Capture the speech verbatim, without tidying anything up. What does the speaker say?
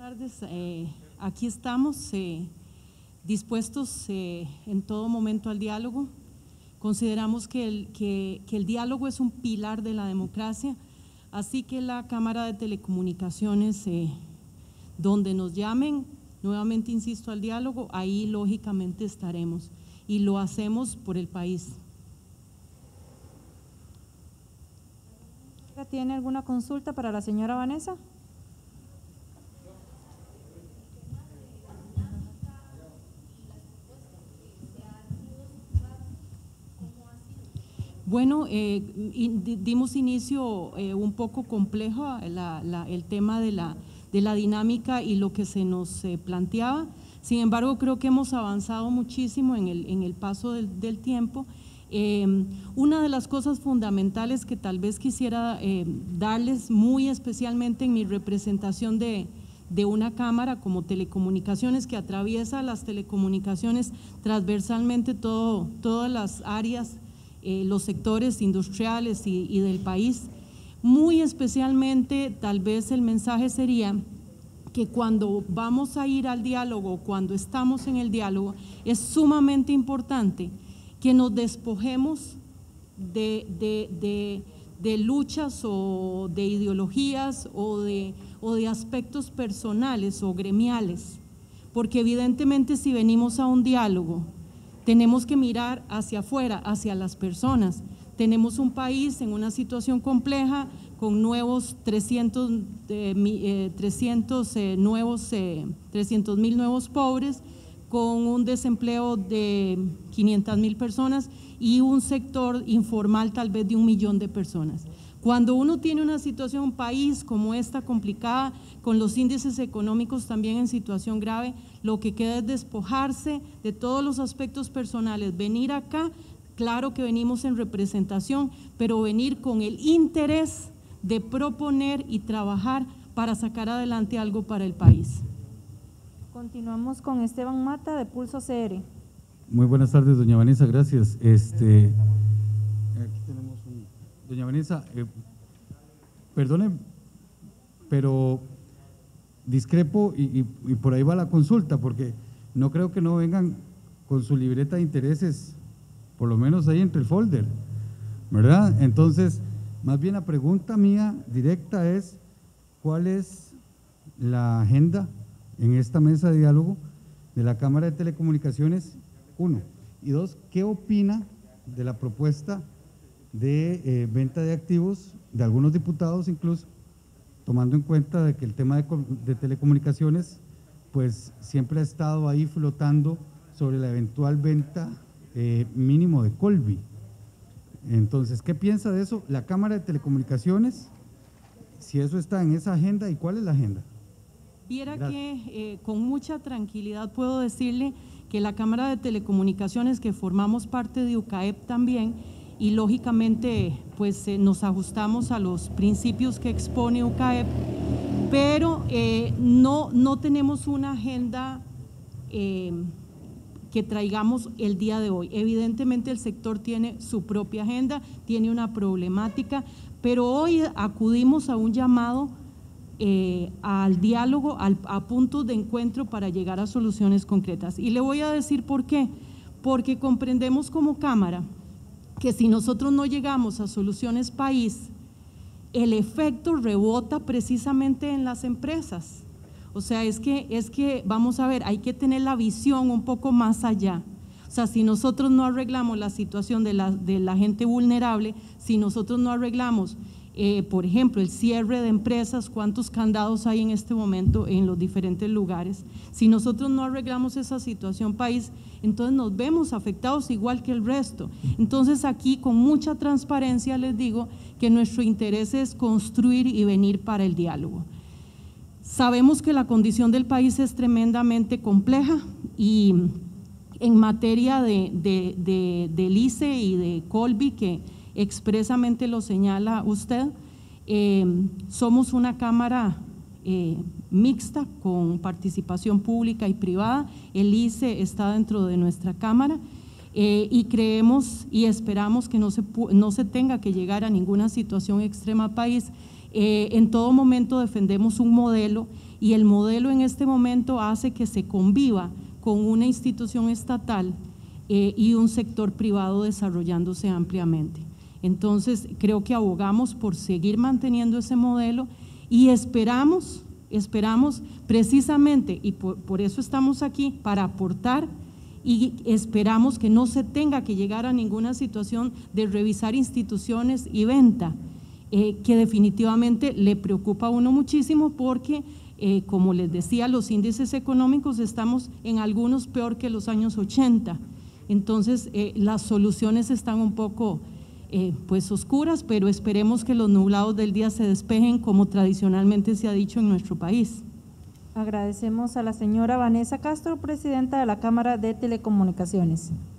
tardes. Eh, aquí estamos eh, dispuestos eh, en todo momento al diálogo. Consideramos que el, que, que el diálogo es un pilar de la democracia, así que la Cámara de Telecomunicaciones, eh, donde nos llamen, nuevamente insisto, al diálogo, ahí lógicamente estaremos y lo hacemos por el país. ¿Tiene alguna consulta para la señora Vanessa? Bueno, eh, dimos inicio eh, un poco complejo a la, la, el tema de la, de la dinámica y lo que se nos eh, planteaba. Sin embargo, creo que hemos avanzado muchísimo en el, en el paso del, del tiempo. Eh, una de las cosas fundamentales que tal vez quisiera eh, darles muy especialmente en mi representación de, de una cámara como telecomunicaciones que atraviesa las telecomunicaciones transversalmente todo, todas las áreas, eh, los sectores industriales y, y del país, muy especialmente tal vez el mensaje sería que cuando vamos a ir al diálogo, cuando estamos en el diálogo, es sumamente importante que nos despojemos de, de, de, de luchas o de ideologías o de, o de aspectos personales o gremiales, porque evidentemente si venimos a un diálogo tenemos que mirar hacia afuera, hacia las personas. Tenemos un país en una situación compleja con nuevos trescientos, eh, eh, trescientos eh, nuevos, eh, trescientos mil nuevos pobres, con un desempleo de quinientas mil personas y un sector informal tal vez de un millón de personas. Cuando uno tiene una situación, un país como esta complicada, con los índices económicos también en situación grave, lo que queda es despojarse de todos los aspectos personales, venir acá, claro que venimos en representación, pero venir con el interés de proponer y trabajar para sacar adelante algo para el país. Continuamos con Esteban Mata de Pulso C R. Muy buenas tardes, doña Vanessa, gracias. Este, aquí tenemos un, doña Vanessa, eh, perdone, pero discrepo y, y, y por ahí va la consulta, porque no creo que no vengan con su libreta de intereses, por lo menos ahí entre el folder, ¿verdad? Entonces, más bien la pregunta mía directa es, ¿cuál es la agenda en esta mesa de diálogo de la Cámara de Telecomunicaciones? Uno. Y dos, ¿qué opina de la propuesta de eh, venta de activos de algunos diputados incluso, tomando en cuenta de que el tema de, de telecomunicaciones pues siempre ha estado ahí flotando sobre la eventual venta eh, mínimo de Colby? Entonces, ¿qué piensa de eso la Cámara de Telecomunicaciones? Si eso está en esa agenda, ¿y cuál es la agenda? Viera que eh, con mucha tranquilidad puedo decirle que la Cámara de Telecomunicaciones, que formamos parte de UCAEP también, y lógicamente pues eh, nos ajustamos a los principios que expone UCAEP, pero eh, no, no tenemos una agenda eh, que traigamos el día de hoy. Evidentemente el sector tiene su propia agenda, tiene una problemática, pero hoy acudimos a un llamado Eh, al diálogo, al, a puntos de encuentro para llegar a soluciones concretas. Y le voy a decir por qué, porque comprendemos como Cámara que si nosotros no llegamos a soluciones país, el efecto rebota precisamente en las empresas. O sea, es que, es que vamos a ver, hay que tener la visión un poco más allá. O sea, si nosotros no arreglamos la situación de la, de la gente vulnerable, si nosotros no arreglamos Eh, por ejemplo, el cierre de empresas, cuántos candados hay en este momento en los diferentes lugares. Si nosotros no arreglamos esa situación país, entonces nos vemos afectados igual que el resto. Entonces aquí con mucha transparencia les digo que nuestro interés es construir y venir para el diálogo. Sabemos que la condición del país es tremendamente compleja y en materia de, de, de, del I C E y de Colby, que expresamente lo señala usted, eh, somos una cámara eh, mixta con participación pública y privada. El I C E está dentro de nuestra cámara eh, y creemos y esperamos que no se, no se tenga que llegar a ninguna situación extrema país. Eh, en todo momento defendemos un modelo y el modelo en este momento hace que se conviva con una institución estatal eh, y un sector privado desarrollándose ampliamente. Entonces, creo que abogamos por seguir manteniendo ese modelo y esperamos, esperamos precisamente, y por, por eso estamos aquí, para aportar, y esperamos que no se tenga que llegar a ninguna situación de revisar instituciones y venta, eh, que definitivamente le preocupa a uno muchísimo porque, eh, como les decía, los índices económicos estamos en algunos peor que los años ochenta. Entonces, eh, las soluciones están un poco eh, pues oscuras, pero esperemos que los nublados del día se despejen como tradicionalmente se ha dicho en nuestro país. Agradecemos a la señora Vanessa Castro, presidenta de la Cámara de Telecomunicaciones.